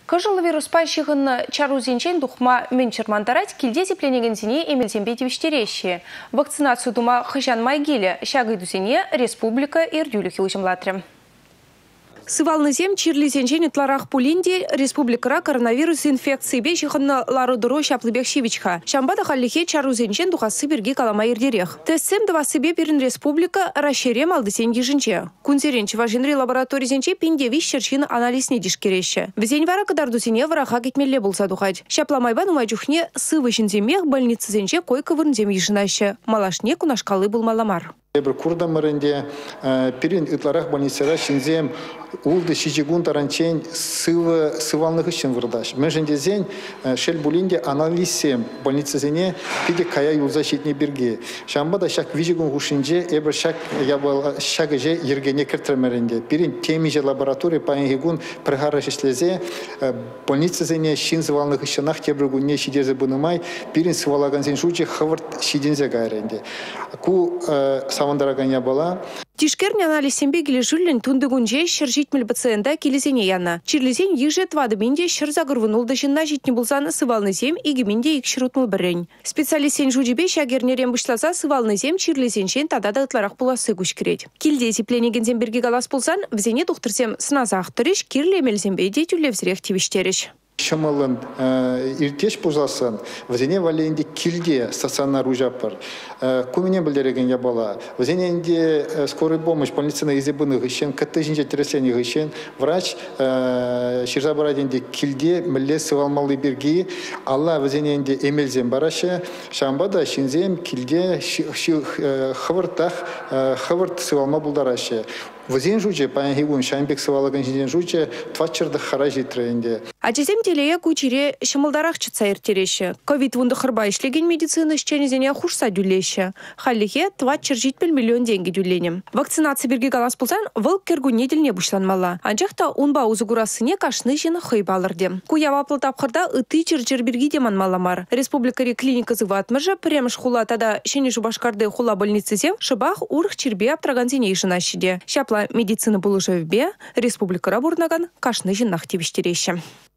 Кыжылы вирус пайшығын чару зенчен дұқма менчермантарать келде тепленегензіне емелзенбе девіштереші. Вакцинацию дума хыжан майгелі, шағыдузене республика ирдюліхи ұжымлатры. Сывалнызем чирлі зенчен ұтларақ пулинде республикара коронавирус инфекции бе жиғынны ларудыру шаплыбек шевичха. Шамбада халлихе чару зенчен дұқасы бірге калама ердерек. Тестсем дывасы берін республика рашерем алдысен ежінче. Күнзерен чыважинри лабораторий зенче пиндевиш черчин анализ не дишкереші. Візен вара кадардусене вараға кетмелі болса дұқад. Шапламайбан умайчухне сывы жінземех больницы зенче койка вырнзем ежінашы. Малашне кунашкалы булмаламар. Bir kurda mırınca pirin ıtlarak banisera şinzem uldu şijigun tarançen sıvanlık için vırdaş. Mejende zen şel bulinde analizem banisizene pide kaya yulza şitne birge. Şamba da şak vijigun huşince eber şak yabal şakıje yergene kırtırmerende. Pirin temice laboratori payengigun preharaşisleze banisizene şin sıvanlık için ahtebrugun ne şideze bunumay pirin sıvalagan zen şuçe havart şidinze gayrende. Ku Савандарагanya bala. Тишкерни анализембе кележүлін тундыгунже шыр жетміл пациента келезене яна. Чирлезен ежет вадыбенде шыр загырвынулды жынна жетні болсан сывалнызем игіменде икшірутмыл бірін. Специалистен жудебе шагернерен бұшласа сывалнызем чирлезеншен тадада ытларақ буласы күшкірет. Келде тепленегензен бірге галас болсан, візене тұқтырсем сыназа ақтырыш, кирлемелзембе де тюлевзірек тивіштеріш. Шамалын иртеш пузасын, візене валенде килде стационар ужапыр. Куміне білдереген ябала. Візененде скорый помощь больницына изебыны ғышен, кітті жинже тересені ғышен, врач ширзабараденде килде мүлі сывалмалы бірге, алла візененде емелзен барашы, шамбада шинзем килде хывырт сывалма бұлдарашы. Візен жуче, паян шамбек сывалаган жинзен жуче, твачырды харажи тренде. Ачезем телея кучере шымылдарақ чытса ертереші. Ковид вунды қырба ішлеген медицины ішченезене хушса дүлеші. Халлихе твачыр жетпіл миллион деньги дүленем. Вакцинация бірге галас болсан, выл кергуне діліне бұшланмала. Анчақта унба узыгурасыне кашны жені хыйбалырды. Куява платапқырда ыты чыр бірге деманмаламар. Республикари клиника зыватмыржа премш хула тада шені жубашкарды хула больницызем шыбах урх чирбе аптрагансене ишынашыде. Шапла медицина бұлыжы вбе, республикара бурнаган кашны жыннақ тевіштереші.